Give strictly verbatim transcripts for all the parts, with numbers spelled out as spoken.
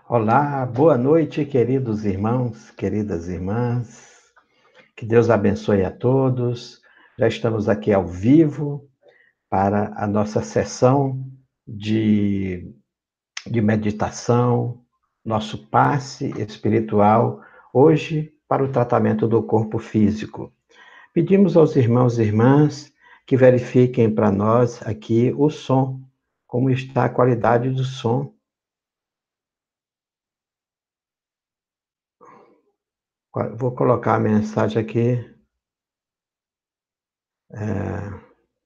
Olá, boa noite, queridos irmãos, queridas irmãs. Que Deus abençoe a todos. Já estamos aqui ao vivo para a nossa sessão de, de meditação, nosso passe espiritual, hoje para o tratamento do corpo físico. Pedimos aos irmãos e irmãs que verifiquem para nós aqui o som, como está a qualidade do som. Vou colocar a mensagem aqui. É,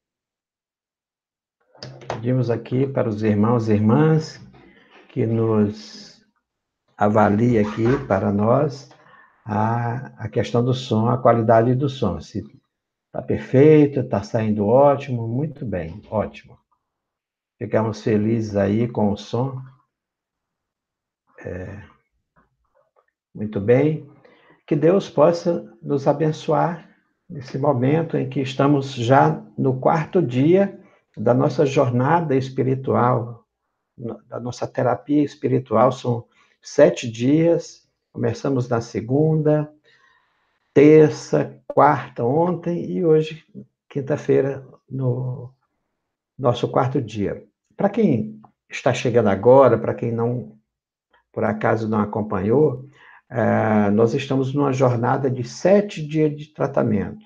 pedimos aqui para os irmãos e irmãs que nos avaliem aqui para nós a, a questão do som, a qualidade do som. Se está perfeito, está saindo ótimo, muito bem, ótimo. Ficamos felizes aí com o som. É, muito bem. Que Deus possa nos abençoar nesse momento em que estamos já no quarto dia da nossa jornada espiritual, da nossa terapia espiritual. São sete dias, começamos na segunda, terça, quarta, ontem e hoje, quinta-feira, no nosso quarto dia. Para quem está chegando agora, para quem não, por acaso não acompanhou, uh, nós estamos numa jornada de sete dias de tratamento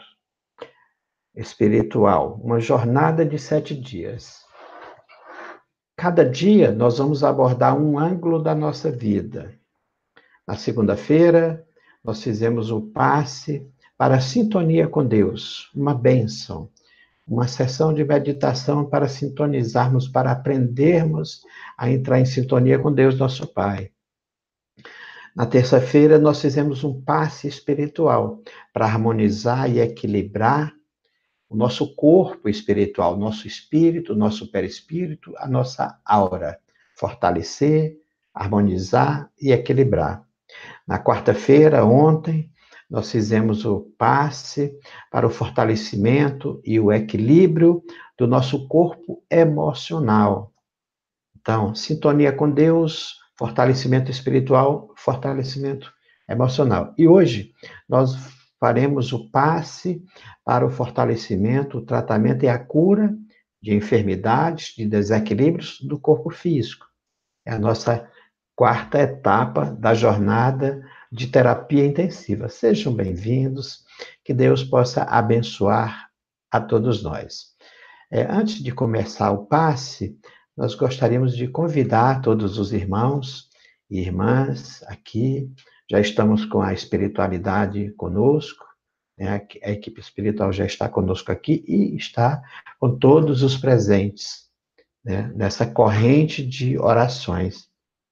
espiritual, uma jornada de sete dias. Cada dia nós vamos abordar um ângulo da nossa vida. Na segunda-feira, nós fizemos o passe para a sintonia com Deus, uma bênção, uma sessão de meditação para sintonizarmos, para aprendermos a entrar em sintonia com Deus, nosso Pai. Na terça-feira, nós fizemos um passe espiritual para harmonizar e equilibrar o nosso corpo espiritual, nosso espírito, nosso perispírito, a nossa aura. Fortalecer, harmonizar e equilibrar. Na quarta-feira, ontem, nós fizemos o passe para o fortalecimento e o equilíbrio do nosso corpo emocional. Então, sintonia com Deus, fortalecimento espiritual, fortalecimento emocional. E hoje nós faremos o passe para o fortalecimento, o tratamento e a cura de enfermidades, de desequilíbrios do corpo físico. É a nossa quarta etapa da jornada de terapia intensiva. Sejam bem-vindos, que Deus possa abençoar a todos nós. É, antes de começar o passe, nós gostaríamos de convidar todos os irmãos e irmãs aqui. Já estamos com a espiritualidade conosco, né? A equipe espiritual já está conosco aqui e está com todos os presentes, né? Nessa corrente de orações.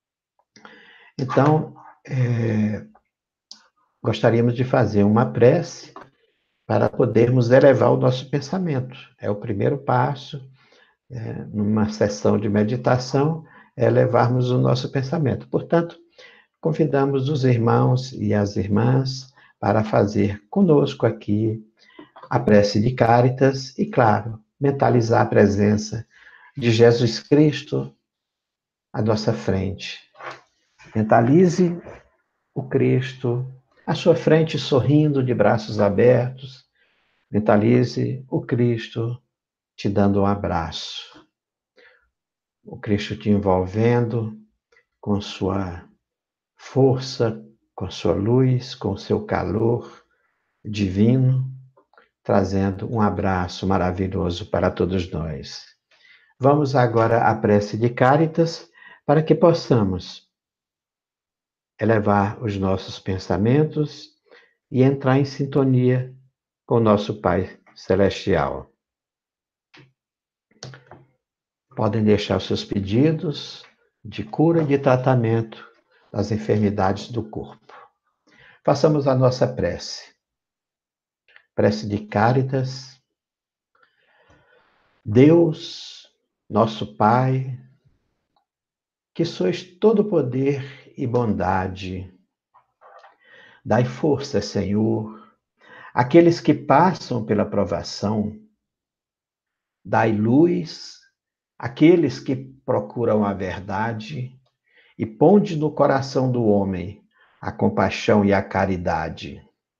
Então, é, gostaríamos de fazer uma prece para podermos elevar o nosso pensamento. É o primeiro passo, é, numa sessão de meditação, é elevarmos o nosso pensamento. Portanto, convidamos os irmãos e as irmãs para fazer conosco aqui a prece de Cáritas e, claro, mentalizar a presença de Jesus Cristo à nossa frente. Mentalize o Cristo à sua frente, sorrindo, de braços abertos. Mentalize o Cristo te dando um abraço. O Cristo te envolvendo com sua força, com sua luz, com seu calor divino, trazendo um abraço maravilhoso para todos nós. Vamos agora à prece de Cáritas, para que possamos elevar os nossos pensamentos e entrar em sintonia com nosso Pai Celestial. Podem deixar os seus pedidos de cura e de tratamento das enfermidades do corpo. Façamos a nossa prece. Prece de Cáritas. Deus, nosso Pai, que sois todo poder e bondade, dai força, Senhor, àqueles que passam pela provação, dai luz àqueles que procuram a verdade e ponde no coração do homem a compaixão e a caridade.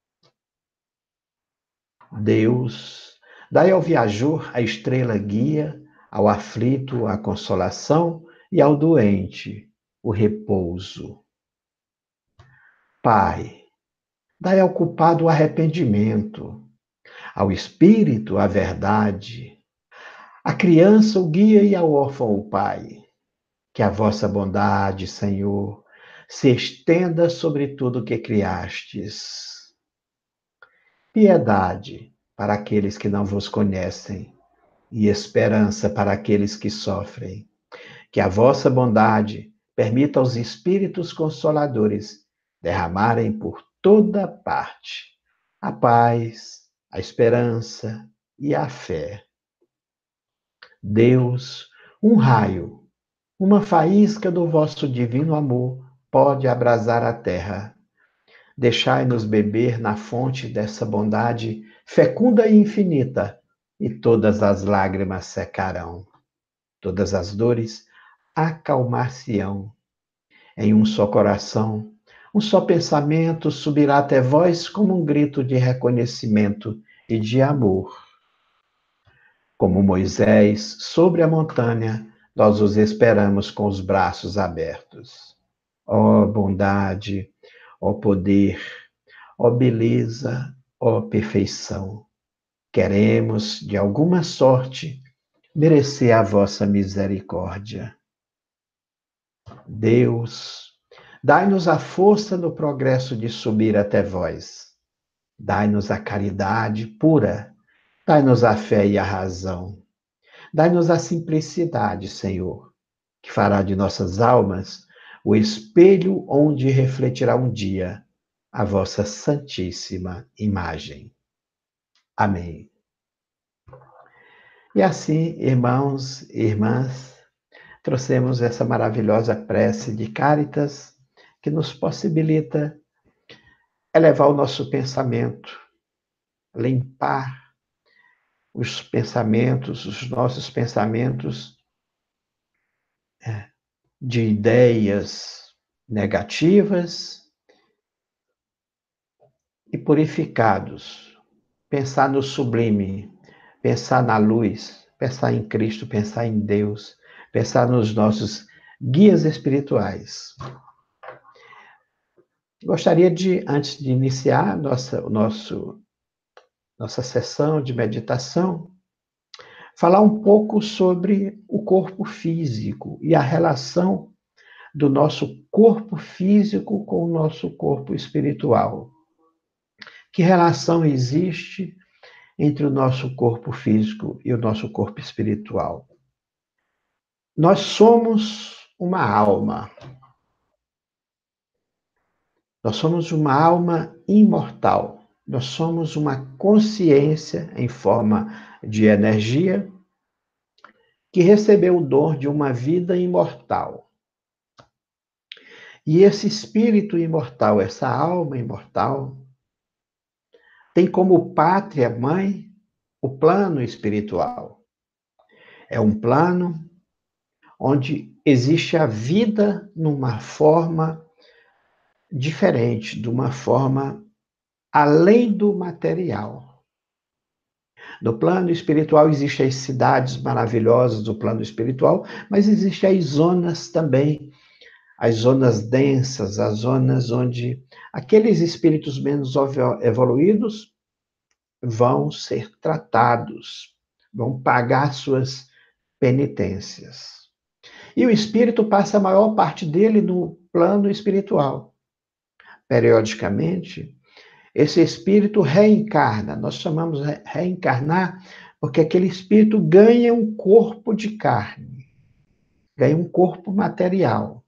Deus, dai ao viajor a estrela guia, ao aflito a consolação e ao doente o repouso. Pai, dai ao culpado o arrependimento, ao espírito a verdade, à criança o guia e ao órfão o pai. Que a vossa bondade, Senhor, se estenda sobre tudo que criastes. Piedade para aqueles que não vos conhecem e esperança para aqueles que sofrem. Que a vossa bondade permita aos Espíritos Consoladores derramarem por toda parte a paz, a esperança e a fé. Deus, um raio, uma faísca do vosso divino amor pode abrasar a terra. Deixai-nos beber na fonte dessa bondade fecunda e infinita, e todas as lágrimas secarão. Todas as dores acalmar-se-ão. Em um só coração, um só pensamento subirá até vós como um grito de reconhecimento e de amor. Como Moisés sobre a montanha, nós os esperamos com os braços abertos. Ó bondade, ó poder, ó beleza, ó perfeição. Queremos, de alguma sorte, merecer a vossa misericórdia. Deus, dai-nos a força no progresso de subir até vós. Dai-nos a caridade pura, dai-nos a fé e a razão. Dai-nos a simplicidade, Senhor, que fará de nossas almas o espelho onde refletirá um dia a vossa santíssima imagem. Amém. E assim, irmãos e irmãs, trouxemos essa maravilhosa prece de Cáritas que nos possibilita elevar o nosso pensamento, limpar os pensamentos, os nossos pensamentos de ideias negativas e purificados. Pensar no sublime, pensar na luz, pensar em Cristo, pensar em Deus, pensar nos nossos guias espirituais. Gostaria de, antes de iniciar nossa, nosso, nossa sessão de meditação, falar um pouco sobre o corpo físico e a relação do nosso corpo físico com o nosso corpo espiritual. Que relação existe entre o nosso corpo físico e o nosso corpo espiritual? Nós somos uma alma. Nós somos uma alma imortal. Nós somos uma consciência em forma de energia que recebeu o dom de uma vida imortal. E esse espírito imortal, essa alma imortal, tem como pátria mãe o plano espiritual. É um plano onde existe a vida numa forma diferente, de uma forma além do material. No plano espiritual existem as cidades maravilhosas do plano espiritual, mas existem as zonas também, as zonas densas, as zonas onde aqueles espíritos menos evoluídos vão ser tratados, vão pagar suas penitências. E o espírito passa a maior parte dele no plano espiritual. Periodicamente, esse espírito reencarna. Nós chamamos de reencarnar porque aquele espírito ganha um corpo de carne, ganha um corpo material.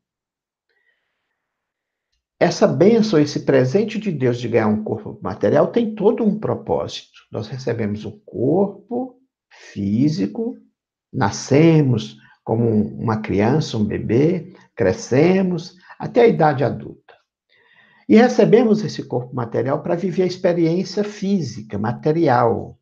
Essa bênção, esse presente de Deus de ganhar um corpo material tem todo um propósito. Nós recebemos um corpo físico, nascemos como uma criança, um bebê, crescemos até a idade adulta. E recebemos esse corpo material para viver a experiência física, material.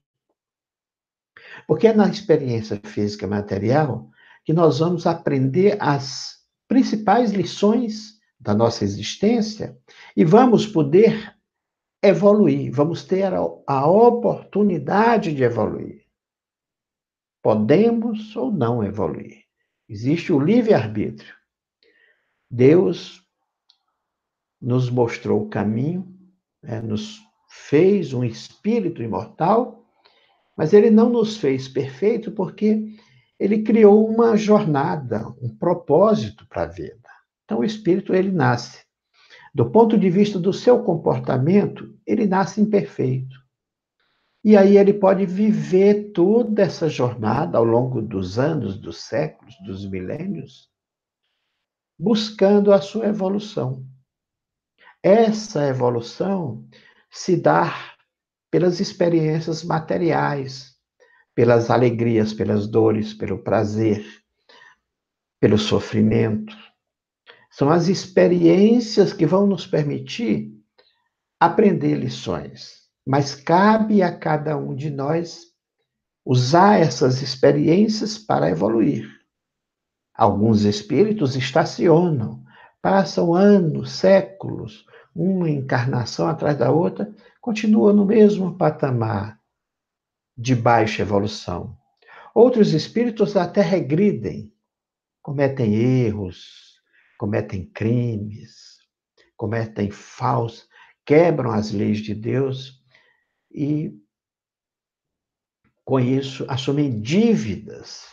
Porque é na experiência física material que nós vamos aprender as principais lições da nossa existência e vamos poder evoluir, vamos ter a, a oportunidade de evoluir. Podemos ou não evoluir. Existe o livre-arbítrio. Deus nos mostrou o caminho, né, nos fez um espírito imortal, mas ele não nos fez perfeito porque ele criou uma jornada, um propósito para a vida. Então o espírito ele nasce. Do ponto de vista do seu comportamento, ele nasce imperfeito. E aí ele pode viver toda essa jornada ao longo dos anos, dos séculos, dos milênios, buscando a sua evolução. Essa evolução se dá pelas experiências materiais, pelas alegrias, pelas dores, pelo prazer, pelo sofrimento. São as experiências que vão nos permitir aprender lições. Mas cabe a cada um de nós usar essas experiências para evoluir. Alguns espíritos estacionam, passam anos, séculos, uma encarnação atrás da outra, continuam no mesmo patamar de baixa evolução. Outros espíritos até regridem, cometem erros, cometem crimes, cometem falsos, quebram as leis de Deus e, com isso, assumem dívidas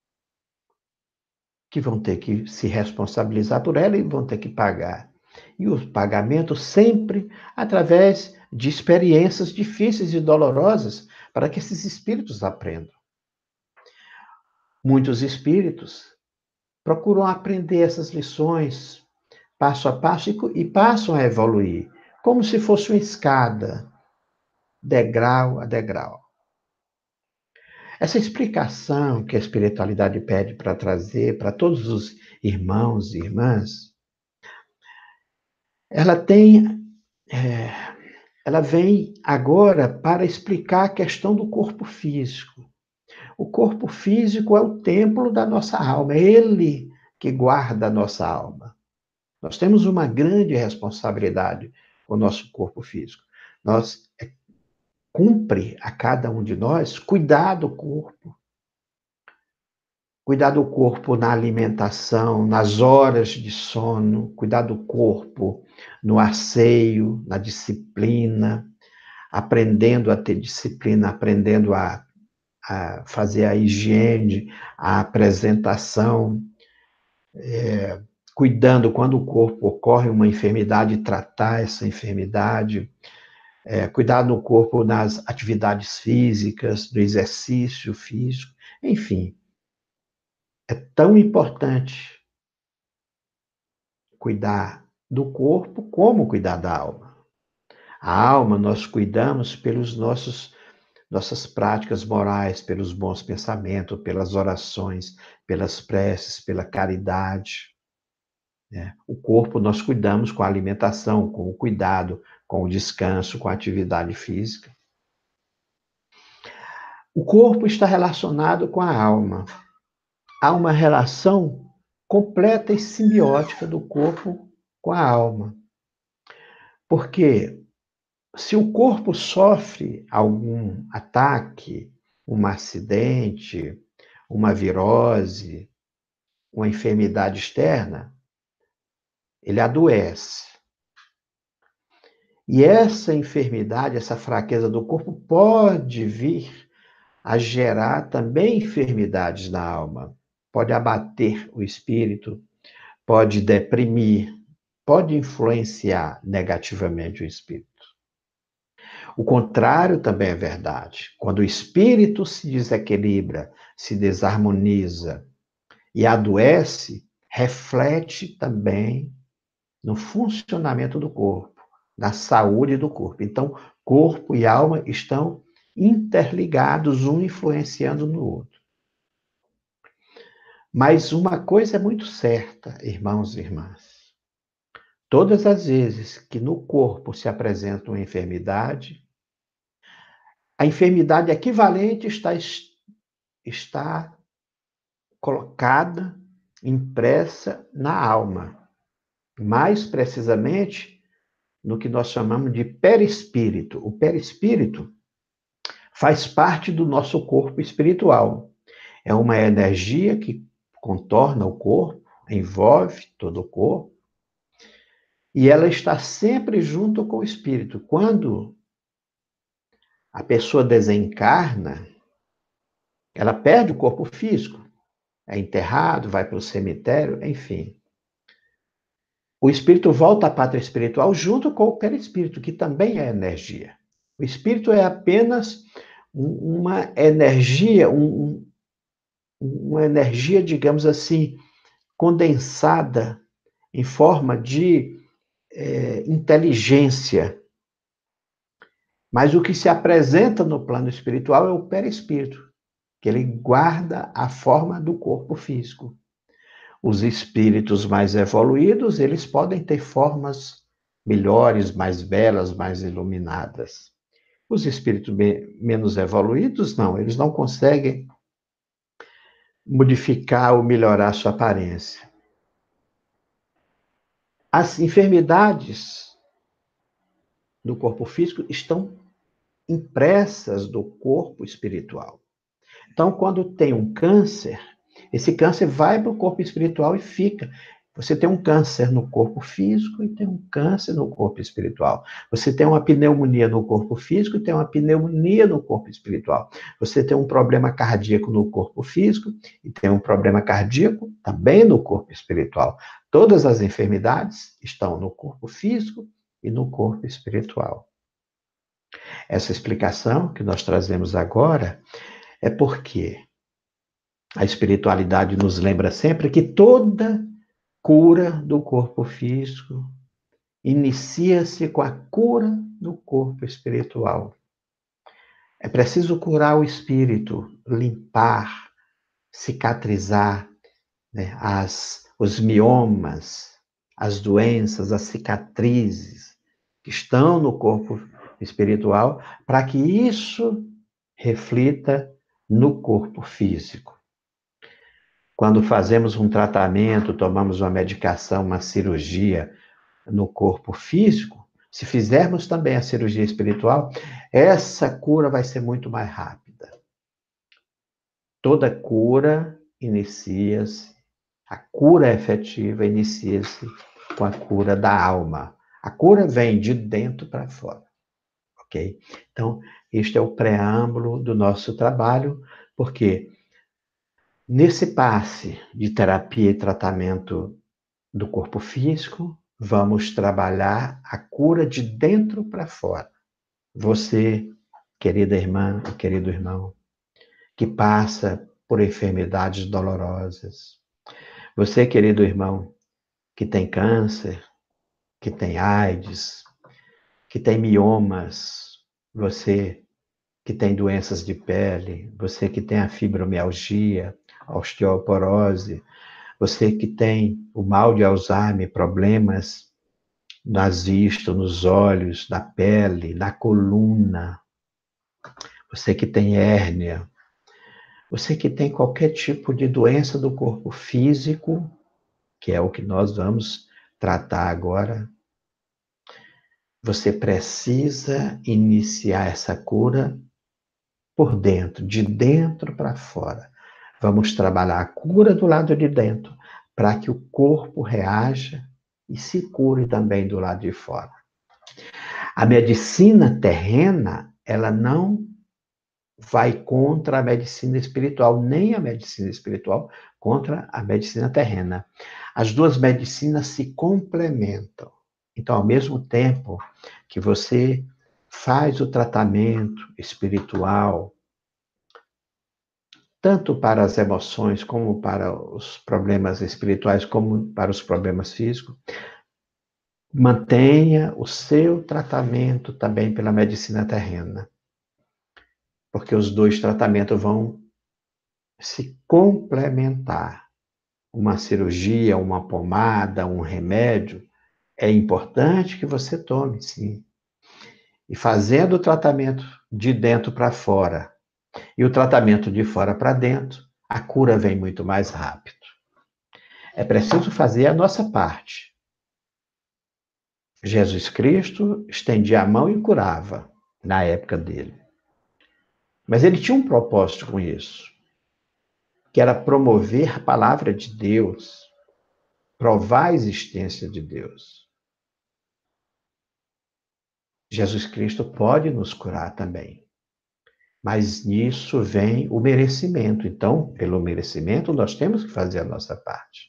que vão ter que se responsabilizar por ela e vão ter que pagar. E o pagamento sempre através de experiências difíceis e dolorosas para que esses espíritos aprendam. Muitos espíritos procuram aprender essas lições passo a passo e, e passam a evoluir, como se fosse uma escada, degrau a degrau. Essa explicação que a espiritualidade pede para trazer para todos os irmãos e irmãs, ela tem, é, ela vem agora para explicar a questão do corpo físico. O corpo físico é o templo da nossa alma, é ele que guarda a nossa alma. Nós temos uma grande responsabilidade com o nosso corpo físico. Nós é, cumpre a cada um de nós cuidar do corpo. Cuidar do corpo na alimentação, nas horas de sono, cuidar do corpo no asseio, na disciplina, aprendendo a ter disciplina, aprendendo a, a fazer a higiene, a apresentação, é, cuidando quando o corpo ocorre uma enfermidade, tratar essa enfermidade, é, cuidar do corpo nas atividades físicas, do exercício físico, enfim. É tão importante cuidar do corpo como cuidar da alma. A alma nós cuidamos pelos nossos nossas práticas morais, pelos bons pensamentos, pelas orações, pelas preces, pela caridade. Né? O corpo nós cuidamos com a alimentação, com o cuidado, com o descanso, com a atividade física. O corpo está relacionado com a alma. Há uma relação completa e simbiótica do corpo com a alma. Porque se o corpo sofre algum ataque, um acidente, uma virose, uma enfermidade externa, ele adoece. E essa enfermidade, essa fraqueza do corpo pode vir a gerar também enfermidades na alma. Pode abater o espírito, pode deprimir, pode influenciar negativamente o espírito. O contrário também é verdade. Quando o espírito se desequilibra, se desarmoniza e adoece, reflete também no funcionamento do corpo, na saúde do corpo. Então, corpo e alma estão interligados, um influenciando no outro. Mas uma coisa é muito certa, irmãos e irmãs. Todas as vezes que no corpo se apresenta uma enfermidade, a enfermidade equivalente está, está colocada impressa na alma, mais precisamente no que nós chamamos de perispírito. O perispírito faz parte do nosso corpo espiritual. É uma energia que contorna o corpo, envolve todo o corpo, e ela está sempre junto com o espírito. Quando a pessoa desencarna, ela perde o corpo físico, é enterrado, vai para o cemitério, enfim. O espírito volta à pátria espiritual junto com o perispírito, que também é energia. O espírito é apenas uma energia, um, uma energia, digamos assim, condensada em forma de é, inteligência. Mas o que se apresenta no plano espiritual é o perispírito, que ele guarda a forma do corpo físico. Os espíritos mais evoluídos, eles podem ter formas melhores, mais belas, mais iluminadas. Os espíritos menos evoluídos, não, eles não conseguem modificar ou melhorar a sua aparência. As enfermidades do corpo físico estão impressas do corpo espiritual. Então, quando tem um câncer, esse câncer vai para o corpo espiritual e fica. Você tem um câncer no corpo físico e tem um câncer no corpo espiritual. Você tem uma pneumonia no corpo físico e tem uma pneumonia no corpo espiritual. Você tem um problema cardíaco no corpo físico e tem um problema cardíaco também no corpo espiritual. Todas as enfermidades estão no corpo físico e no corpo espiritual. Essa explicação que nós trazemos agora é porque a espiritualidade nos lembra sempre que toda cura do corpo físico inicia-se com a cura do corpo espiritual. É preciso curar o espírito, limpar, cicatrizar, né, as, os miomas, as doenças, as cicatrizes que estão no corpo espiritual, para que isso reflita no corpo físico. Quando fazemos um tratamento, tomamos uma medicação, uma cirurgia no corpo físico, se fizermos também a cirurgia espiritual, essa cura vai ser muito mais rápida. Toda cura inicia-se, a cura efetiva inicia-se com a cura da alma. A cura vem de dentro para fora, ok? Então, este é o preâmbulo do nosso trabalho, porque nesse passe de terapia e tratamento do corpo físico, vamos trabalhar a cura de dentro para fora. Você, querida irmã e querido irmão, que passa por enfermidades dolorosas. Você, querido irmão, que tem câncer, que tem AIDS, que tem miomas. Você que tem doenças de pele, você que tem a fibromialgia, a osteoporose, você que tem o mal de Alzheimer, problemas nas vistas, nos olhos, na pele, na coluna, você que tem hérnia, você que tem qualquer tipo de doença do corpo físico, que é o que nós vamos tratar agora, você precisa iniciar essa cura por dentro, de dentro para fora. Vamos trabalhar a cura do lado de dentro, para que o corpo reaja e se cure também do lado de fora. A medicina terrena, ela não vai contra a medicina espiritual, nem a medicina espiritual contra a medicina terrena. As duas medicinas se complementam. Então, ao mesmo tempo que você faz o tratamento espiritual, tanto para as emoções, como para os problemas espirituais, como para os problemas físicos, mantenha o seu tratamento também pela medicina terrena. Porque os dois tratamentos vão se complementar. Uma cirurgia, uma pomada, um remédio, é importante que você tome, sim. E fazendo o tratamento de dentro para fora e o tratamento de fora para dentro, a cura vem muito mais rápido. É preciso fazer a nossa parte. Jesus Cristo estendia a mão e curava na época dele. Mas ele tinha um propósito com isso, que era promover a palavra de Deus, provar a existência de Deus. Jesus Cristo pode nos curar também, mas nisso vem o merecimento. Então, pelo merecimento, nós temos que fazer a nossa parte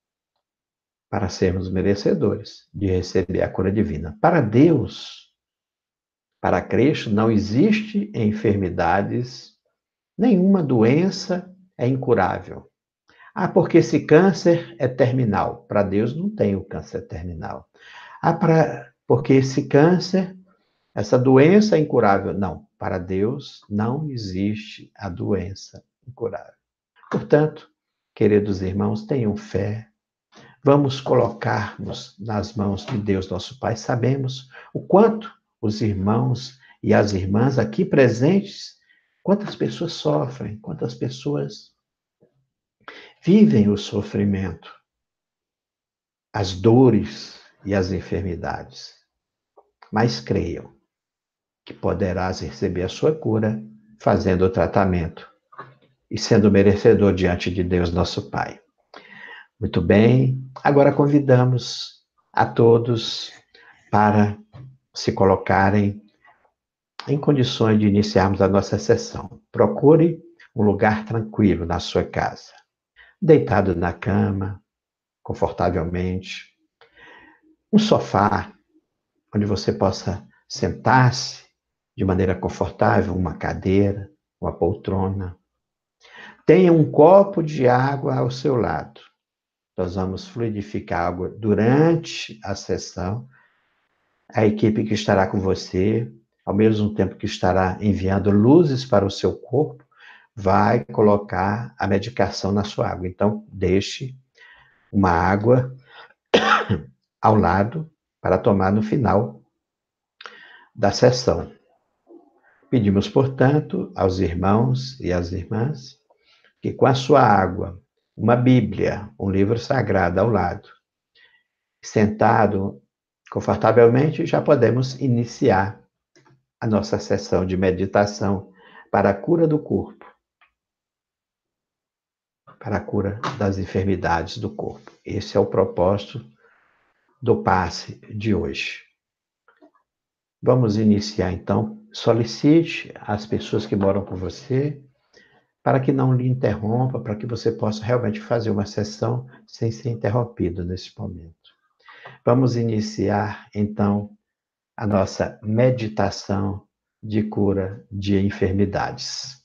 para sermos merecedores de receber a cura divina. Para Deus, para Cristo, não existe enfermidades, nenhuma doença é incurável. Ah, porque esse câncer é terminal. Para Deus não tem o câncer terminal. Ah, pra, porque esse câncer, essa doença é incurável. Não, para Deus não existe a doença incurável. Portanto, queridos irmãos, tenham fé. Vamos colocar-nos nas mãos de Deus, nosso Pai. Sabemos o quanto os irmãos e as irmãs aqui presentes, quantas pessoas sofrem, quantas pessoas vivem o sofrimento, as dores e as enfermidades. Mas creiam que poderás receber a sua cura fazendo o tratamento e sendo merecedor diante de Deus, nosso Pai. Muito bem, agora convidamos a todos para se colocarem em condições de iniciarmos a nossa sessão. Procure um lugar tranquilo na sua casa, deitado na cama, confortavelmente, um sofá onde você possa sentar-se de maneira confortável, uma cadeira, uma poltrona. Tenha um copo de água ao seu lado. Nós vamos fluidificar a água durante a sessão. A equipe que estará com você, ao mesmo tempo que estará enviando luzes para o seu corpo, vai colocar a medicação na sua água. Então, deixe uma água ao lado para tomar no final da sessão. Pedimos, portanto, aos irmãos e às irmãs que com a sua água, uma Bíblia, um livro sagrado ao lado, sentado confortavelmente, já podemos iniciar a nossa sessão de meditação para a cura do corpo, para a cura das enfermidades do corpo. Esse é o propósito do passe de hoje. Vamos iniciar, então. Solicite às pessoas que moram com você para que não lhe interrompa, para que você possa realmente fazer uma sessão sem ser interrompido nesse momento. Vamos iniciar, então, a nossa meditação de cura de enfermidades.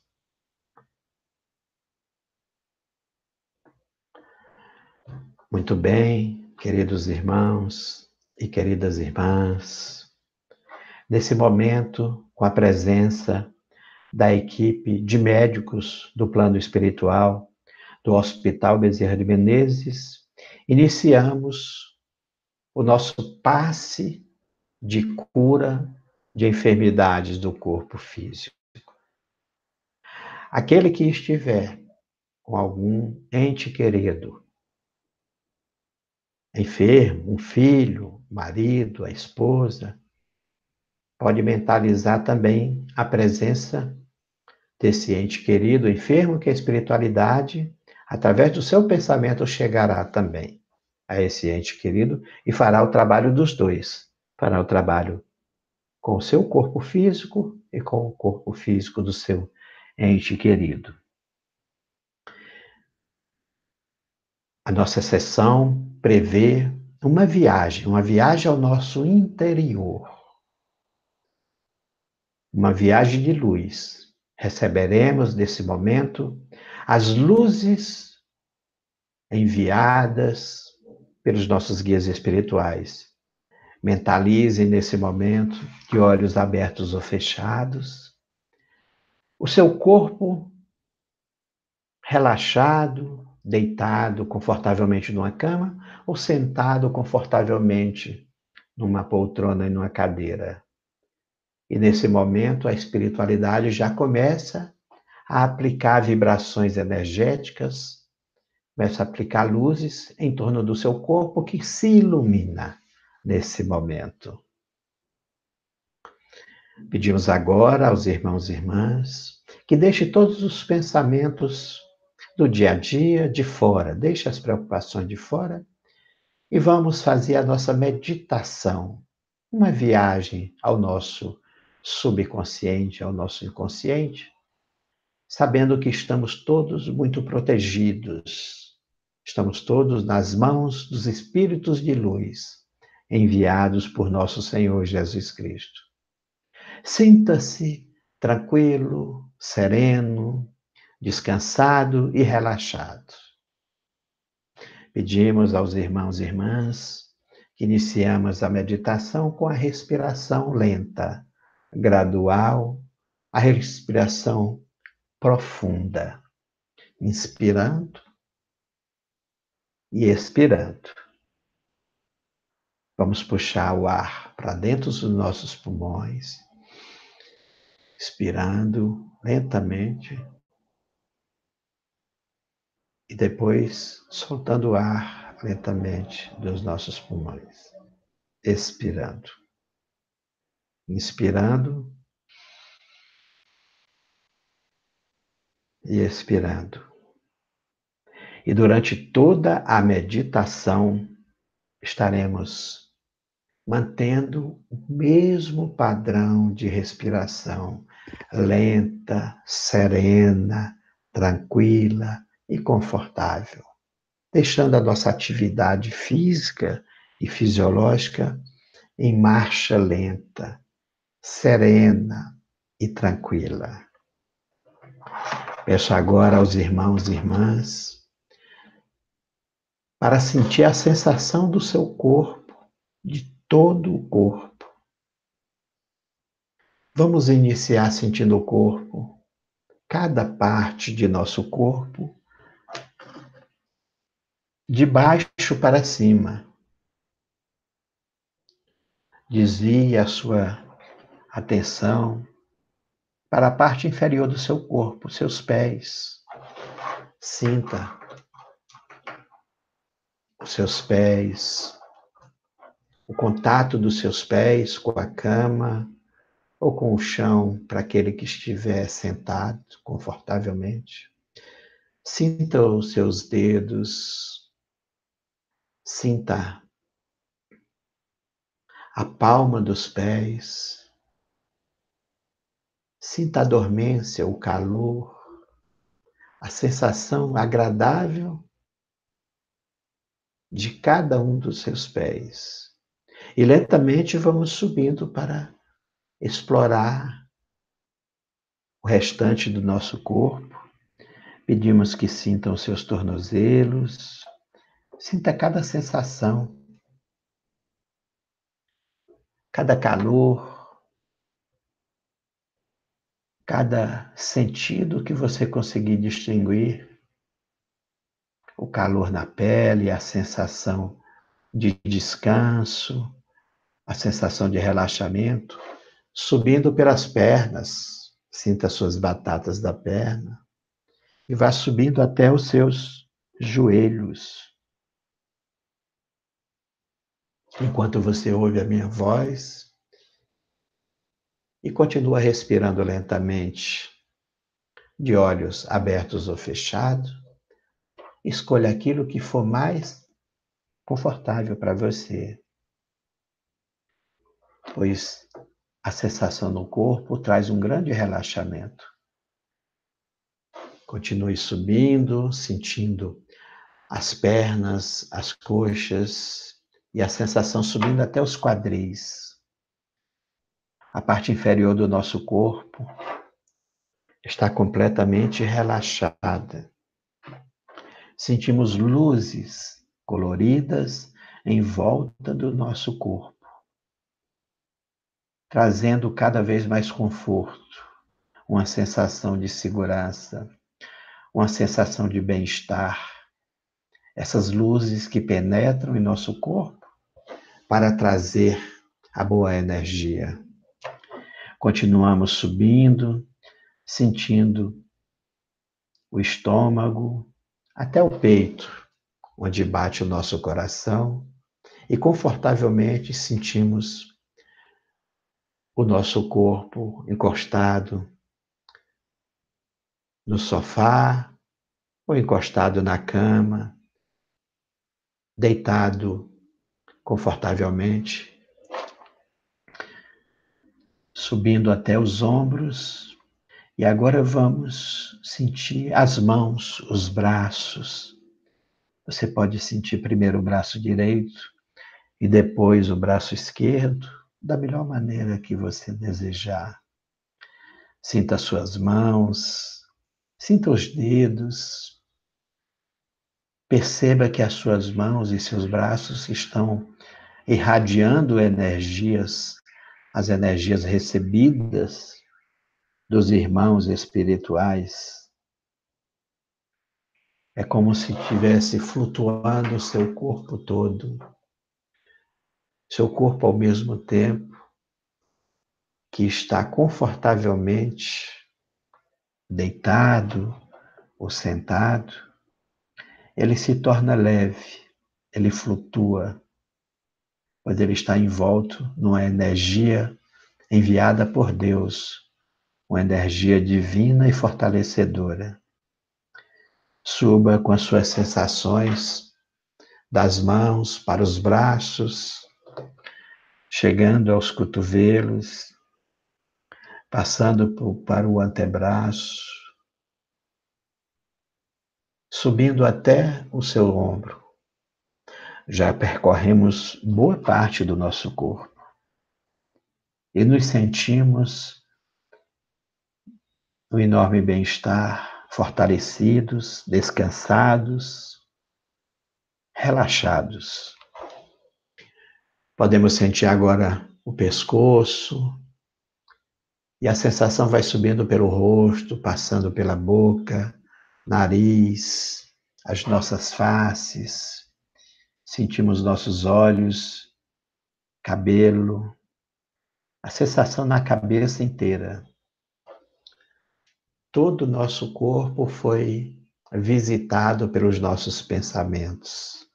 Muito bem, queridos irmãos e queridas irmãs, nesse momento, com a presença da equipe de médicos do plano espiritual do Hospital Bezerra de Menezes, iniciamos o nosso passe de cura de enfermidades do corpo físico. Aquele que estiver com algum ente querido enfermo, um filho, marido, a esposa, pode mentalizar também a presença desse ente querido enfermo, que a espiritualidade, através do seu pensamento, chegará também a esse ente querido e fará o trabalho dos dois. Fará o trabalho com o seu corpo físico e com o corpo físico do seu ente querido. A nossa sessão prevê uma viagem, uma viagem ao nosso interior. Uma viagem de luz. Receberemos nesse momento as luzes enviadas pelos nossos guias espirituais. Mentalize nesse momento, de olhos abertos ou fechados, o seu corpo relaxado, deitado confortavelmente numa cama ou sentado confortavelmente numa poltrona e numa cadeira. E nesse momento a espiritualidade já começa a aplicar vibrações energéticas Começa a aplicar luzes em torno do seu corpo que se ilumina nesse momento. Pedimos agora aos irmãos e irmãs que deixe todos os pensamentos do dia a dia de fora, deixe as preocupações de fora e vamos fazer a nossa meditação, uma viagem ao nosso subconsciente, ao nosso inconsciente, sabendo que estamos todos muito protegidos, estamos todos nas mãos dos espíritos de luz enviados por nosso Senhor Jesus Cristo. Sinta-se tranquilo, sereno, descansado e relaxado. Pedimos aos irmãos e irmãs que iniciamos a meditação com a respiração lenta, gradual, a respiração profunda, inspirando e expirando. Vamos puxar o ar para dentro dos nossos pulmões, expirando lentamente e depois soltando o ar lentamente dos nossos pulmões, expirando. Inspirando e expirando. E durante toda a meditação, estaremos mantendo o mesmo padrão de respiração, lenta, serena, tranquila e confortável, deixando a nossa atividade física e fisiológica em marcha lenta, serena e tranquila. Peço agora aos irmãos e irmãs para sentir a sensação do seu corpo, de todo o corpo. Vamos iniciar sentindo o corpo, cada parte de nosso corpo, de baixo para cima. Desvie a sua atenção para a parte inferior do seu corpo, seus pés. Sinta os seus pés, o contato dos seus pés com a cama ou com o chão para aquele que estiver sentado confortavelmente. Sinta os seus dedos, sinta a palma dos pés, sinta a dormência, o calor, a sensação agradável de cada um dos seus pés. E lentamente vamos subindo para explorar o restante do nosso corpo. Pedimos que sintam os seus tornozelos, sinta cada sensação, cada calor, cada sentido que você conseguir distinguir, o calor na pele, a sensação de descanso, a sensação de relaxamento, subindo pelas pernas, sinta as suas batatas da perna, e vá subindo até os seus joelhos. Enquanto você ouve a minha voz, e continua respirando lentamente, de olhos abertos ou fechados, escolha aquilo que for mais confortável para você, pois a sensação no corpo traz um grande relaxamento. Continue subindo, sentindo as pernas, as coxas e a sensação subindo até os quadris. A parte inferior do nosso corpo está completamente relaxada. Sentimos luzes coloridas em volta do nosso corpo, trazendo cada vez mais conforto, uma sensação de segurança, uma sensação de bem-estar. Essas luzes que penetram em nosso corpo para trazer a boa energia. Continuamos subindo, sentindo o estômago, até o peito, onde bate o nosso coração, e confortavelmente sentimos o nosso corpo encostado no sofá ou encostado na cama, deitado confortavelmente, subindo até os ombros. E agora vamos sentir as mãos, os braços. Você pode sentir primeiro o braço direito e depois o braço esquerdo, da melhor maneira que você desejar. Sinta as suas mãos, sinta os dedos. Perceba que as suas mãos e seus braços estão irradiando energias, as energias recebidas dos irmãos espirituais. É como se estivesse flutuando o seu corpo todo. Seu corpo, ao mesmo tempo que está confortavelmente deitado ou sentado, ele se torna leve, ele flutua, pois ele está envolto numa energia enviada por Deus, uma energia divina e fortalecedora. Suba com as suas sensações das mãos para os braços, chegando aos cotovelos, passando por, para o antebraço, subindo até o seu ombro. Já percorremos boa parte do nosso corpo e nos sentimos um enorme bem-estar, fortalecidos, descansados, relaxados. Podemos sentir agora o pescoço, e a sensação vai subindo pelo rosto, passando pela boca, nariz, as nossas faces. Sentimos nossos olhos, cabelo, a sensação na cabeça inteira. Todo o nosso corpo foi visitado pelos nossos pensamentos.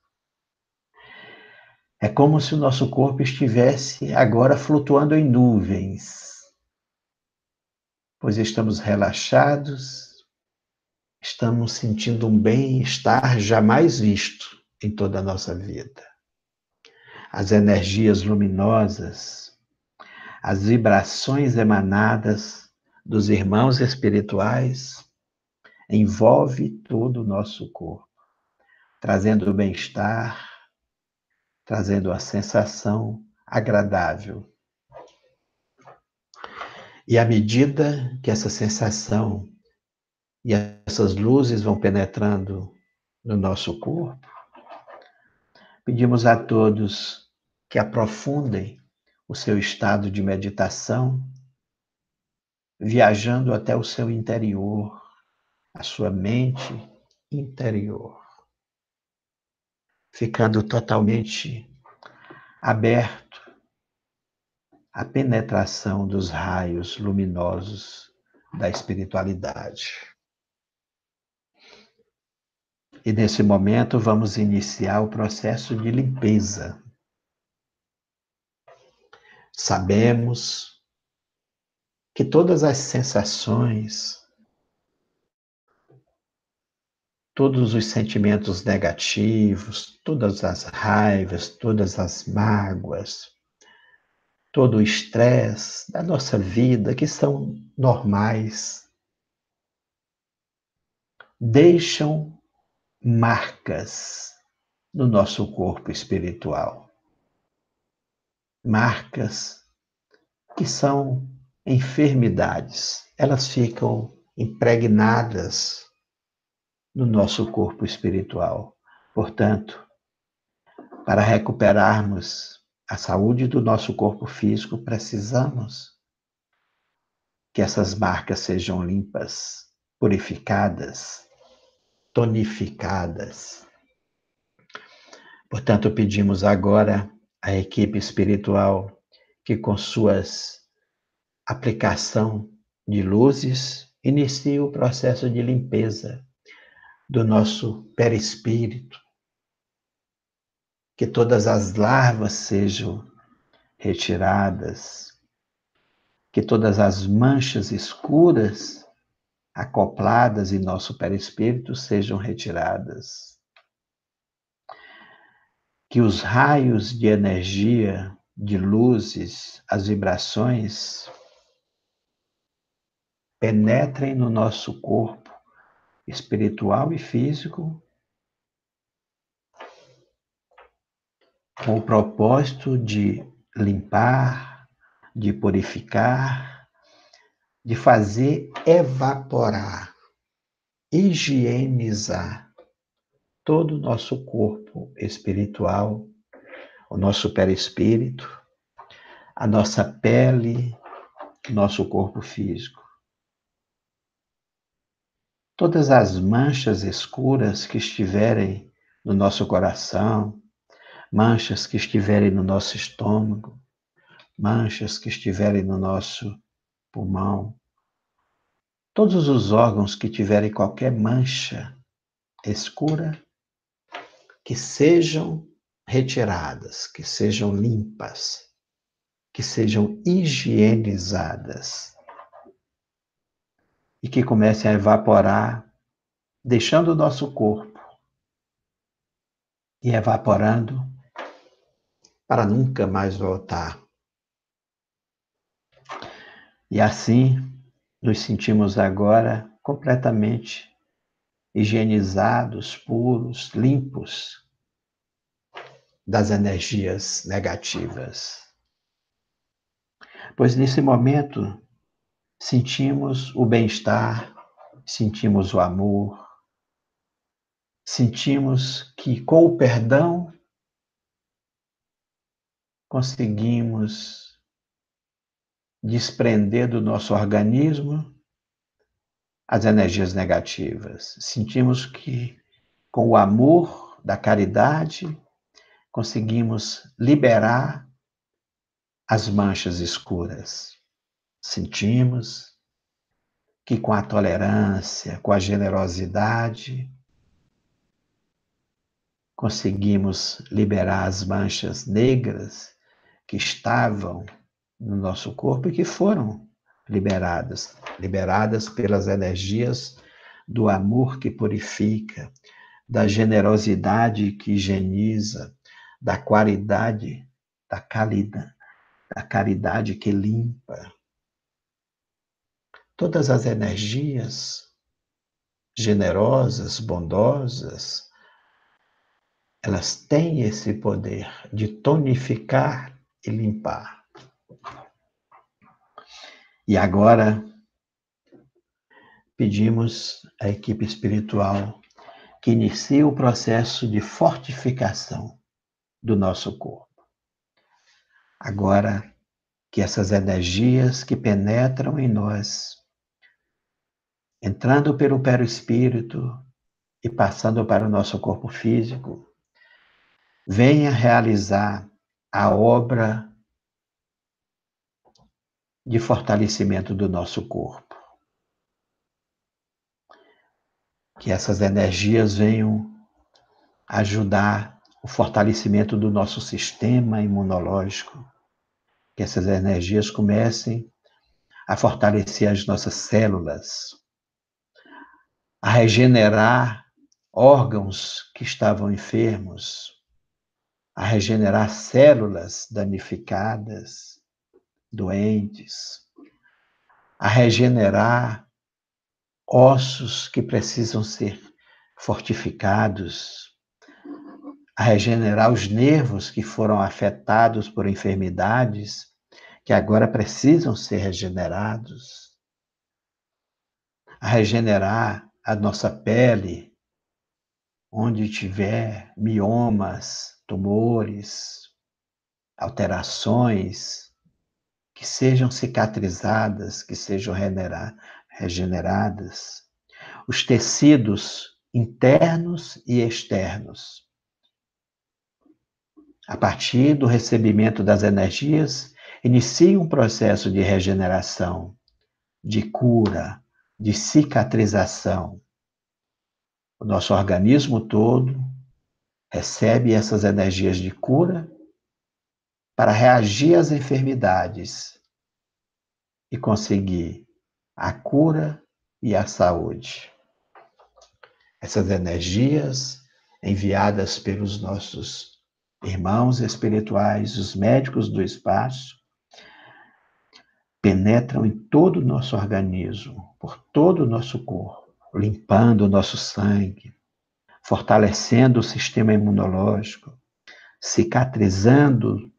É como se o nosso corpo estivesse agora flutuando em nuvens, pois estamos relaxados, estamos sentindo um bem-estar jamais visto em toda a nossa vida. As energias luminosas, as vibrações emanadas dos irmãos espirituais envolve todo o nosso corpo, trazendo o bem-estar, trazendo a sensação agradável. E à medida que essa sensação e essas luzes vão penetrando no nosso corpo, pedimos a todos que aprofundem o seu estado de meditação, viajando até o seu interior, a sua mente interior, ficando totalmente aberto à penetração dos raios luminosos da espiritualidade. E nesse momento vamos iniciar o processo de limpeza. Sabemos que todas as sensações, todos os sentimentos negativos, todas as raivas, todas as mágoas, todo o estresse da nossa vida, que são normais, deixam marcas no nosso corpo espiritual. Marcas que são enfermidades. Elas ficam impregnadas no nosso corpo espiritual. Portanto, para recuperarmos a saúde do nosso corpo físico, precisamos que essas marcas sejam limpas, purificadas, tonificadas. Portanto, pedimos agora à equipe espiritual que, com suas aplicação de luzes, inicie o processo de limpeza do nosso perispírito, que todas as larvas sejam retiradas, que todas as manchas escuras acopladas em nosso perispírito sejam retiradas, que os raios de energia, de luzes, as vibrações penetrem no nosso corpo espiritual e físico com o propósito de limpar, de purificar, de fazer evaporar, higienizar todo o nosso corpo espiritual, o nosso perispírito, a nossa pele, nosso corpo físico. Todas as manchas escuras que estiverem no nosso coração, manchas que estiverem no nosso estômago, manchas que estiverem no nosso pulmão, todos os órgãos que tiverem qualquer mancha escura, que sejam retiradas, que sejam limpas, que sejam higienizadas e que comecem a evaporar, deixando o nosso corpo e evaporando para nunca mais voltar. E assim nos sentimos agora completamente higienizados, puros, limpos das energias negativas. Pois nesse momento sentimos o bem-estar, sentimos o amor, sentimos que com o perdão conseguimos desprender do nosso organismo as energias negativas. Sentimos que com o amor da caridade conseguimos liberar as manchas escuras. Sentimos que com a tolerância, com a generosidade, conseguimos liberar as manchas negras que estavam no nosso corpo e que foram liberadas, liberadas pelas energias do amor que purifica, da generosidade que higieniza, da qualidade, da caridade, da caridade que limpa. Todas as energias generosas, bondosas, elas têm esse poder de tonificar e limpar. E agora pedimos à equipe espiritual que inicie o processo de fortificação do nosso corpo. Agora que essas energias que penetram em nós, entrando pelo perispírito e passando para o nosso corpo físico, venha realizar a obra de fortalecimento do nosso corpo. Que essas energias venham ajudar o fortalecimento do nosso sistema imunológico. Que essas energias comecem a fortalecer as nossas células, a regenerar órgãos que estavam enfermos, a regenerar células danificadas, doentes, a regenerar ossos que precisam ser fortificados, a regenerar os nervos que foram afetados por enfermidades, que agora precisam ser regenerados, a regenerar a nossa pele, onde tiver miomas, tumores, alterações, que sejam cicatrizadas, que sejam regeneradas, os tecidos internos e externos. A partir do recebimento das energias, inicie um processo de regeneração, de cura, de cicatrização. O nosso organismo todo recebe essas energias de cura para reagir às enfermidades e conseguir a cura e a saúde. Essas energias enviadas pelos nossos irmãos espirituais, os médicos do espaço, penetram em todo o nosso organismo, por todo o nosso corpo, limpando o nosso sangue, fortalecendo o sistema imunológico, cicatrizando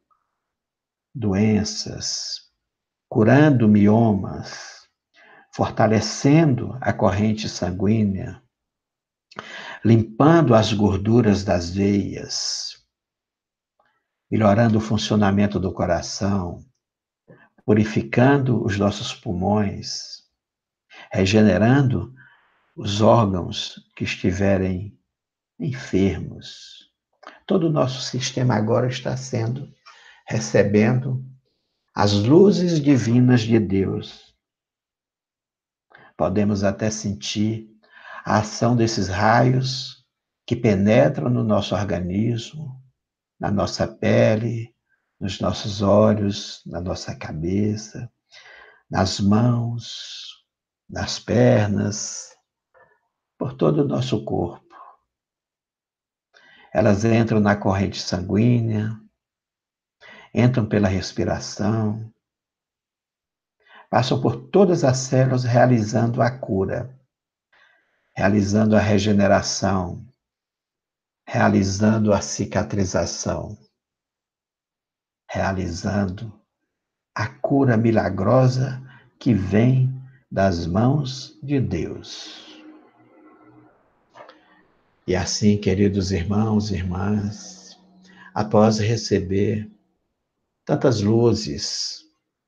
doenças, curando miomas, fortalecendo a corrente sanguínea, limpando as gorduras das veias, melhorando o funcionamento do coração, purificando os nossos pulmões, regenerando os órgãos que estiverem enfermos. Todo o nosso sistema agora está sendo, recebendo as luzes divinas de Deus. Podemos até sentir a ação desses raios que penetram no nosso organismo, na nossa pele, nos nossos olhos, na nossa cabeça, nas mãos, nas pernas, por todo o nosso corpo. Elas entram na corrente sanguínea, entram pela respiração, passam por todas as células realizando a cura, realizando a regeneração, realizando a cicatrização, realizando a cura milagrosa que vem das mãos de Deus. E assim, queridos irmãos e irmãs, após receber tantas luzes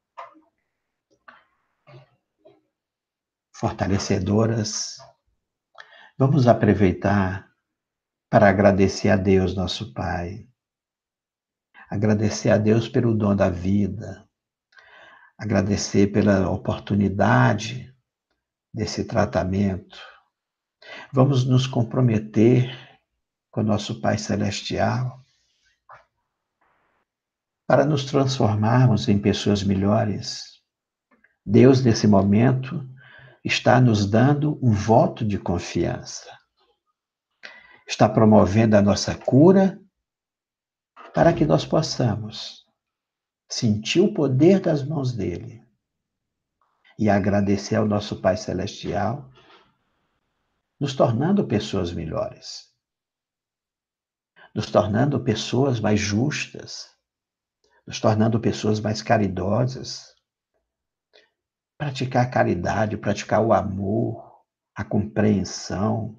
fortalecedoras, vamos aproveitar para agradecer a Deus, nosso Pai. Agradecer a Deus pelo dom da vida. Agradecer pela oportunidade desse tratamento. Vamos nos comprometer com o nosso Pai Celestial para nos transformarmos em pessoas melhores. Deus, nesse momento, está nos dando um voto de confiança. Está promovendo a nossa cura para que nós possamos sentir o poder das mãos dele e agradecer ao nosso Pai Celestial, nos tornando pessoas melhores, nos tornando pessoas mais justas, nos tornando pessoas mais caridosas, praticar a caridade, praticar o amor, a compreensão.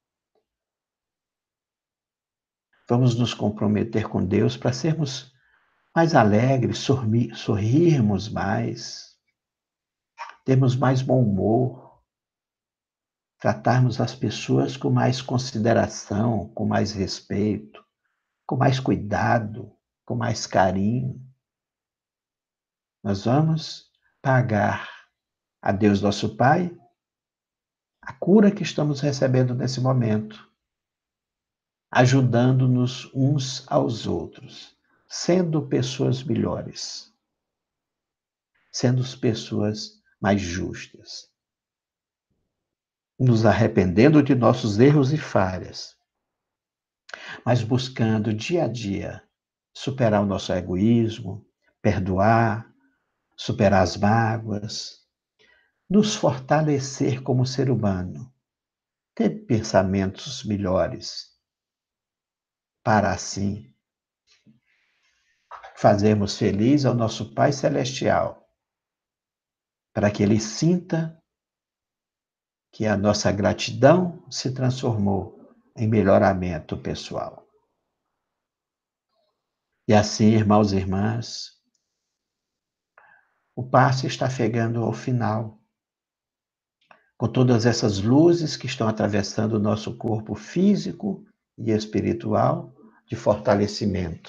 Vamos nos comprometer com Deus para sermos mais alegres, sorrirmos mais, termos mais bom humor, tratarmos as pessoas com mais consideração, com mais respeito, com mais cuidado, com mais carinho. Nós vamos pagar a Deus nosso Pai a cura que estamos recebendo nesse momento, ajudando-nos uns aos outros, sendo pessoas melhores, sendo pessoas mais justas, nos arrependendo de nossos erros e falhas, mas buscando dia a dia superar o nosso egoísmo, perdoar, superar as mágoas, nos fortalecer como ser humano, ter pensamentos melhores, para assim fazermos feliz ao nosso Pai Celestial, para que Ele sinta que a nossa gratidão se transformou em melhoramento pessoal. E assim, irmãos e irmãs, o passe está chegando ao final, com todas essas luzes que estão atravessando o nosso corpo físico e espiritual de fortalecimento.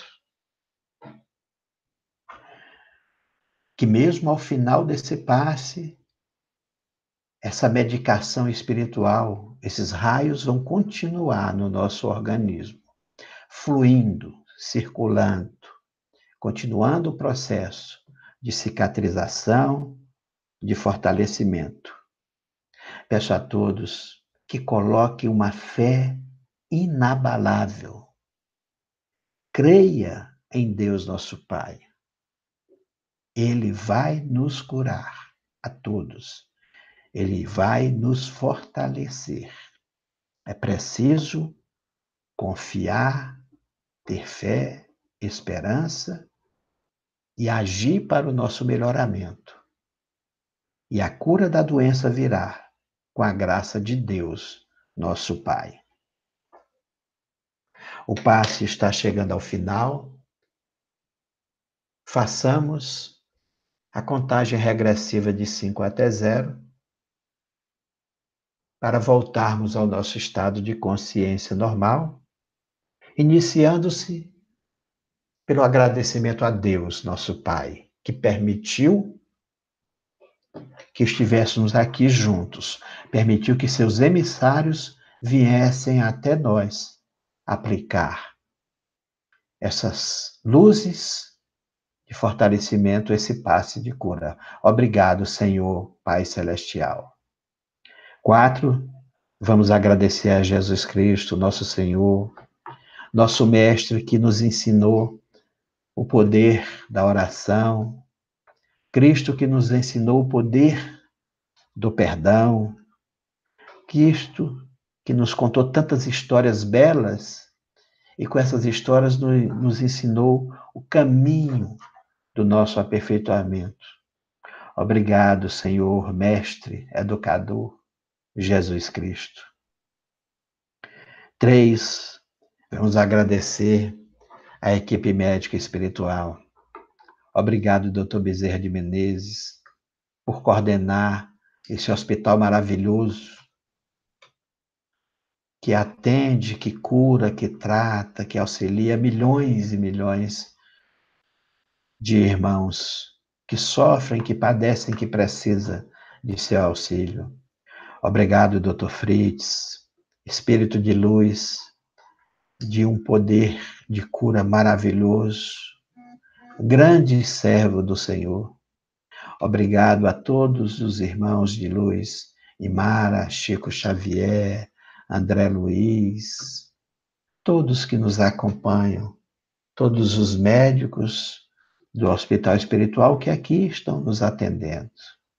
Que mesmo ao final desse passe, essa medicação espiritual, esses raios vão continuar no nosso organismo, fluindo, circulando, continuando o processo de cicatrização, de fortalecimento. Peço a todos que coloquem uma fé inabalável. Creia em Deus nosso Pai. Ele vai nos curar a todos. Ele vai nos fortalecer. É preciso confiar, ter fé, esperança e agir para o nosso melhoramento. E a cura da doença virá com a graça de Deus, nosso Pai. O passe está chegando ao final. Façamos a contagem regressiva de cinco até zero para voltarmos ao nosso estado de consciência normal, iniciando-se pelo agradecimento a Deus, nosso Pai, que permitiu que estivéssemos aqui juntos, permitiu que seus emissários viessem até nós aplicar essas luzes de fortalecimento, esse passe de cura. Obrigado, Senhor, Pai Celestial. Quatro, vamos agradecer a Jesus Cristo, nosso Senhor, nosso Mestre, que nos ensinou o poder da oração, Cristo que nos ensinou o poder do perdão, Cristo que nos contou tantas histórias belas e com essas histórias nos ensinou o caminho do nosso aperfeiçoamento. Obrigado, Senhor, Mestre, Educador, Jesus Cristo. Três, vamos agradecer à equipe médica e espiritual. Obrigado, doutor Bezerra de Menezes, por coordenar esse hospital maravilhoso que atende, que cura, que trata, que auxilia milhões e milhões de irmãos que sofrem, que padecem, que precisam de seu auxílio. Obrigado, doutor Fritz, Espírito de luz, de um poder de cura maravilhoso, grande servo do Senhor. Obrigado a todos os irmãos de luz, Imara, Chico Xavier, André Luiz, todos que nos acompanham, todos os médicos do Hospital Espiritual que aqui estão nos atendendo.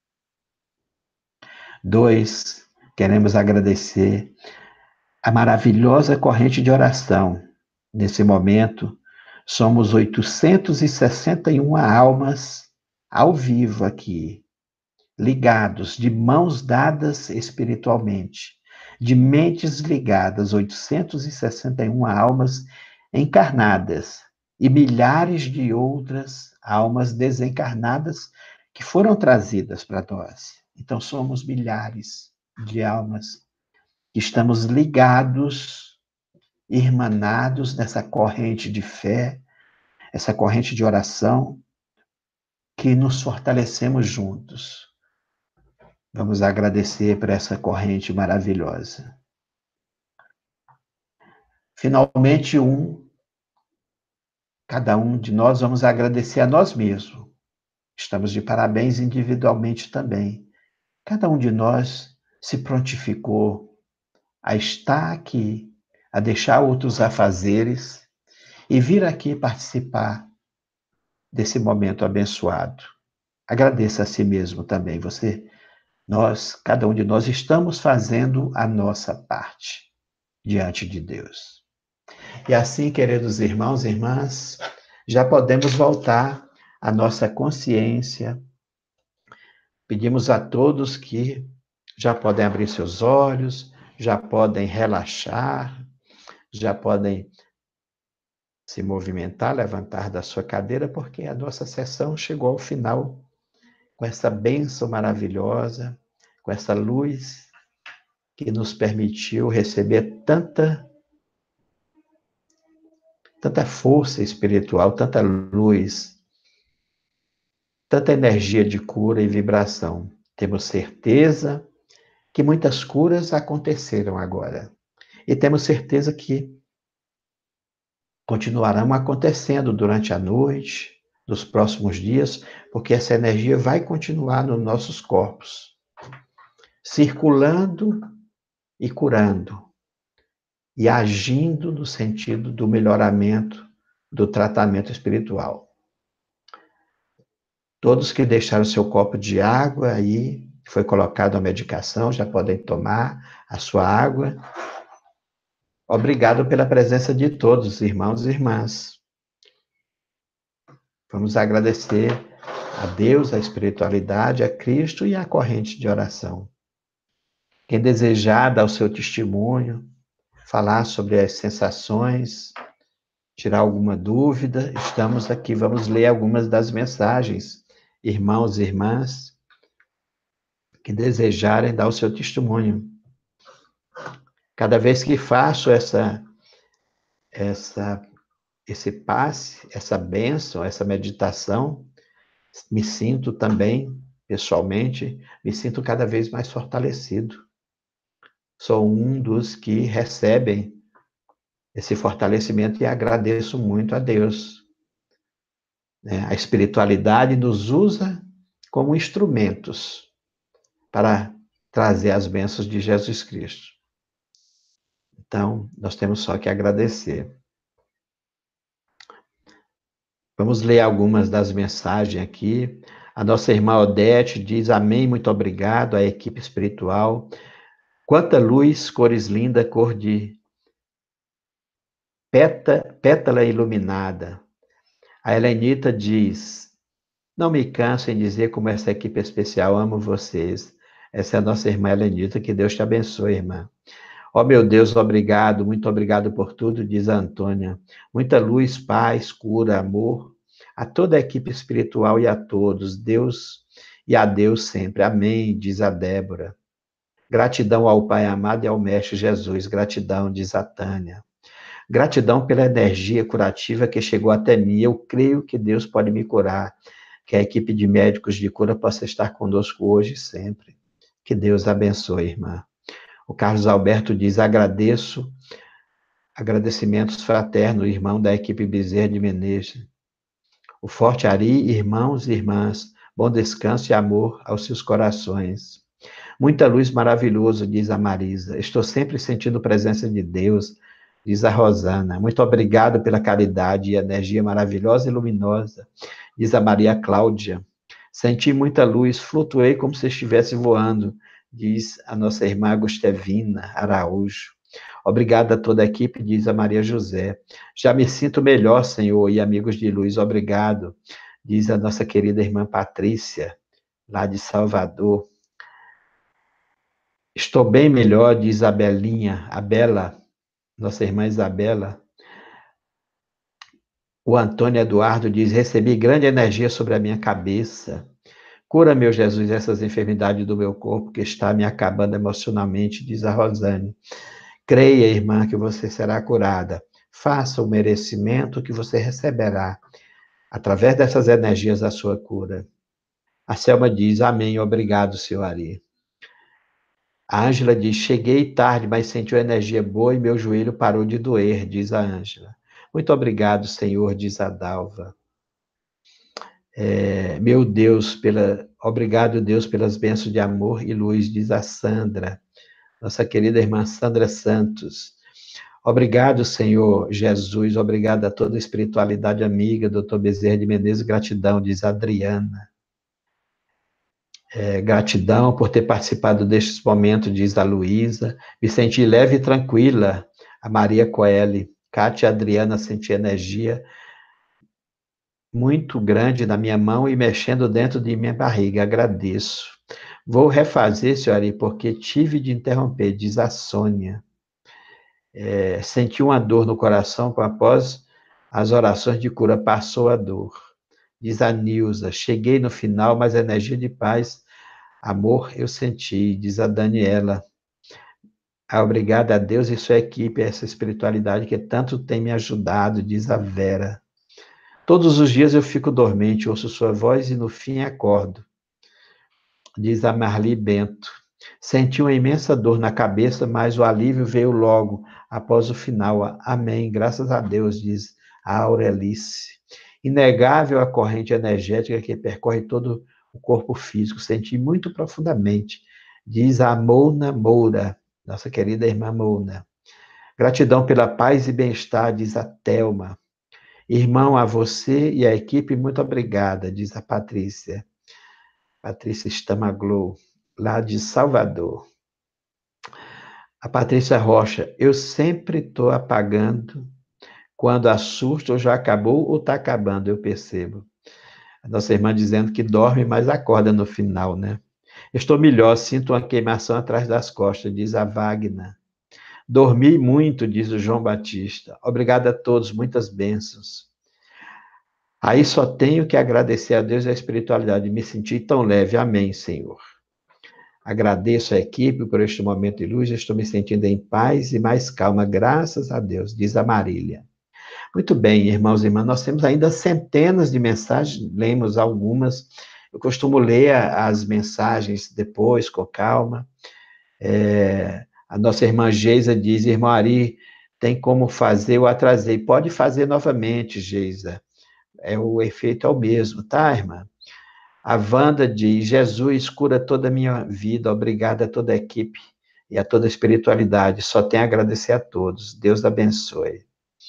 Dois, queremos agradecer a maravilhosa corrente de oração. Nesse momento, somos oitocentas e sessenta e uma almas ao vivo aqui, ligados, de mãos dadas espiritualmente, de mentes ligadas, oitocentas e sessenta e uma almas encarnadas e milhares de outras almas desencarnadas que foram trazidas para nós. Então, somos milhares de almas que estamos ligados, irmanados nessa corrente de fé, essa corrente de oração, que nos fortalecemos juntos. Vamos agradecer por essa corrente maravilhosa. Finalmente, um, cada um de nós vamos agradecer a nós mesmos. Estamos de parabéns individualmente também. Cada um de nós se prontificou a estar aqui, a deixar outros afazeres e vir aqui participar desse momento abençoado. Agradeça a si mesmo também. Você, nós, cada um de nós estamos fazendo a nossa parte diante de Deus. E assim, queridos irmãos e irmãs, já podemos voltar à nossa consciência. Pedimos a todos que já podem abrir seus olhos, já podem relaxar, já podem se movimentar, levantar da sua cadeira, porque a nossa sessão chegou ao final com essa bênção maravilhosa, com essa luz que nos permitiu receber tanta, tanta força espiritual, tanta luz, tanta energia de cura e vibração. Temos certeza que muitas curas aconteceram agora. E temos certeza que continuarão acontecendo durante a noite, nos próximos dias, porque essa energia vai continuar nos nossos corpos, circulando e curando, e agindo no sentido do melhoramento do tratamento espiritual. Todos que deixaram seu copo de água aí, foi colocado a medicação, já podem tomar a sua água. Obrigado pela presença de todos, irmãos e irmãs. Vamos agradecer a Deus, a espiritualidade, a Cristo e a corrente de oração. Quem desejar dar o seu testemunho, falar sobre as sensações, tirar alguma dúvida, estamos aqui. Vamos ler algumas das mensagens. Irmãos e irmãs que desejarem dar o seu testemunho. Cada vez que faço essa, essa, esse passe, essa bênção, essa meditação, me sinto também, pessoalmente, me sinto cada vez mais fortalecido. Sou um dos que recebem esse fortalecimento e agradeço muito a Deus. A espiritualidade nos usa como instrumentos para trazer as bênçãos de Jesus Cristo. Então, nós temos só que agradecer. Vamos ler algumas das mensagens aqui. A nossa irmã Odete diz, amém, muito obrigado, à equipe espiritual. Quanta luz, cores lindas, cor de pétala, pétala iluminada. A Helenita diz, não me canso em dizer como essa equipe especial, amo vocês. Essa é a nossa irmã Helenita, que Deus te abençoe, irmã. Ó, meu Deus, obrigado, muito obrigado por tudo, diz a Antônia. Muita luz, paz, cura, amor, a toda a equipe espiritual e a todos, Deus e a Deus sempre. Amém, diz a Débora. Gratidão ao Pai amado e ao Mestre Jesus, gratidão, diz a Tânia. Gratidão pela energia curativa que chegou até mim. Eu creio que Deus pode me curar, que a equipe de médicos de cura possa estar conosco hoje e sempre. Que Deus abençoe, irmã. O Carlos Alberto diz, agradeço, agradecimentos fraternos, irmão da equipe Bezerra de Menezes. O Forte Ari, irmãos e irmãs, bom descanso e amor aos seus corações. Muita luz maravilhosa, diz a Marisa. Estou sempre sentindo a presença de Deus, diz a Rosana. Muito obrigado pela caridade e energia maravilhosa e luminosa, diz a Maria Cláudia. Senti muita luz, flutuei como se estivesse voando, diz a nossa irmã Gustevina Araújo. Obrigado a toda a equipe, diz a Maria José. Já me sinto melhor, Senhor, e amigos de luz, obrigado, diz a nossa querida irmã Patrícia, lá de Salvador. Estou bem melhor, diz a Belinha, a Bela, nossa irmã Isabela. O Antônio Eduardo diz, recebi grande energia sobre a minha cabeça. Cura, meu Jesus, essas enfermidades do meu corpo que está me acabando emocionalmente, diz a Rosane. Creia, irmã, que você será curada. Faça o merecimento que você receberá através dessas energias da sua cura. A Selma diz, amém, obrigado, senhor Ari. A Ângela diz, cheguei tarde, mas senti uma energia boa e meu joelho parou de doer, diz a Ângela. Muito obrigado, Senhor, diz a Dalva. É, meu Deus, pela, obrigado, Deus, pelas bênçãos de amor e luz, diz a Sandra, nossa querida irmã Sandra Santos. Obrigado, Senhor Jesus, obrigado a toda a espiritualidade amiga, doutor Bezerra de Menezes, gratidão, diz a Adriana. É, gratidão por ter participado destes momentos, diz a Luísa. Me senti leve e tranquila, a Maria Coelho. Cátia e Adriana, senti energia muito grande na minha mão e mexendo dentro de minha barriga. Agradeço. Vou refazer, senhora, porque tive de interromper, diz a Sônia. É, senti uma dor no coração após as orações de cura, passou a dor. Diz a Nilza, cheguei no final, mas a energia de paz, amor, eu senti, diz a Daniela. Obrigada a Deus e sua equipe, essa espiritualidade que tanto tem me ajudado, diz a Vera. Todos os dias eu fico dormente, ouço sua voz e no fim acordo, diz a Marli Bento. Senti uma imensa dor na cabeça, mas o alívio veio logo após o final. Amém. Graças a Deus, diz a Aurelice. Inegável a corrente energética que percorre todo o corpo físico. Senti muito profundamente, diz a Mona Moura, nossa querida irmã Mona. Gratidão pela paz e bem-estar, diz a Thelma. Irmão, a você e a equipe, muito obrigada, diz a Patrícia. Patrícia Stamaglow, lá de Salvador. A Patrícia Rocha, eu sempre estou apagando quando assusto ou já acabou ou está acabando, eu percebo. A nossa irmã dizendo que dorme, mas acorda no final, né? Estou melhor, sinto uma queimação atrás das costas, diz a Wagner. Dormi muito, diz o João Batista. Obrigado a todos, muitas bênçãos. Aí só tenho que agradecer a Deus e a espiritualidade. Me senti tão leve. Amém, Senhor. Agradeço a equipe por este momento de luz. Estou me sentindo em paz e mais calma, graças a Deus, diz a Marília. Muito bem, irmãos e irmãs, nós temos ainda centenas de mensagens, lemos algumas. Eu costumo ler as mensagens depois, com calma. É, a nossa irmã Geisa diz, irmão Ari, tem como fazer? Eu atrasei. Pode fazer novamente, Geisa. É, o efeito é o mesmo, tá, irmã? A Wanda diz, Jesus cura toda a minha vida, obrigada a toda a equipe e a toda a espiritualidade. Só tenho a agradecer a todos. Deus abençoe.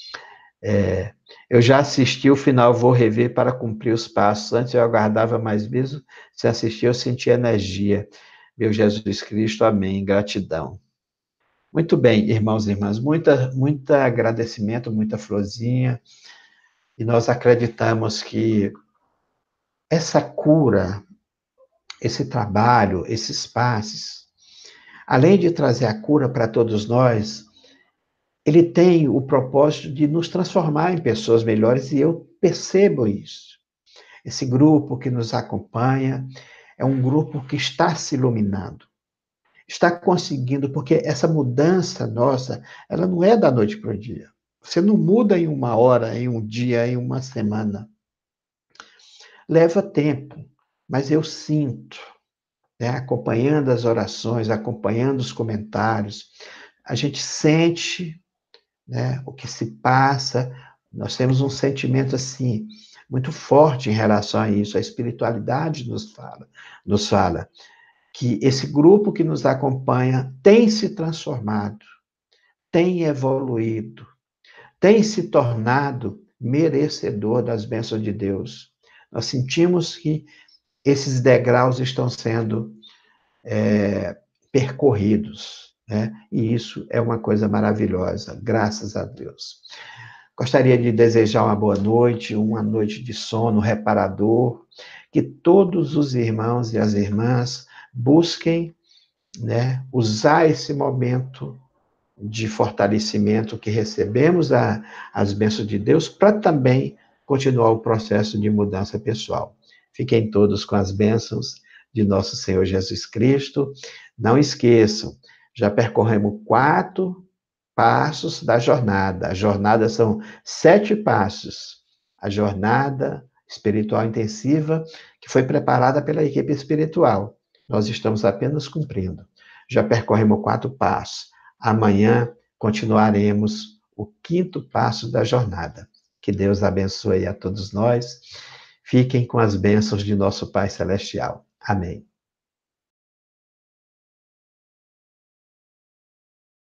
É, eu já assisti o final, vou rever para cumprir os passos. Antes eu aguardava mais mesmo. Se assistir, eu senti energia. Meu Jesus Cristo, amém. Gratidão. Muito bem, irmãos e irmãs, muita, muita agradecimento, muita florzinha. E nós acreditamos que essa cura, esse trabalho, esses passos, além de trazer a cura para todos nós, ele tem o propósito de nos transformar em pessoas melhores, e eu percebo isso. Esse grupo que nos acompanha é um grupo que está se iluminando, está conseguindo, porque essa mudança nossa, ela não é da noite para o dia. Você não muda em uma hora, em um dia, em uma semana. Leva tempo, mas eu sinto, né, acompanhando as orações, acompanhando os comentários, a gente sente, né, o que se passa, nós temos um sentimento assim, muito forte em relação a isso, a espiritualidade nos fala, nos fala que esse grupo que nos acompanha tem se transformado, tem evoluído, tem se tornado merecedor das bênçãos de Deus. Nós sentimos que esses degraus estão sendo é, percorridos, né? E isso é uma coisa maravilhosa, graças a Deus. Gostaria de desejar uma boa noite, uma noite de sono reparador, que todos os irmãos e as irmãs busquem, né, usar esse momento de fortalecimento que recebemos a, as bênçãos de Deus para também continuar o processo de mudança pessoal. Fiquem todos com as bênçãos de nosso Senhor Jesus Cristo. Não esqueçam, já percorremos quatro passos da jornada. A jornada são sete passos. A jornada espiritual intensiva que foi preparada pela equipe espiritual. Nós estamos apenas cumprindo. Já percorremos quatro passos. Amanhã continuaremos o quinto passo da jornada. Que Deus abençoe a todos nós. Fiquem com as bênçãos de nosso Pai Celestial. Amém.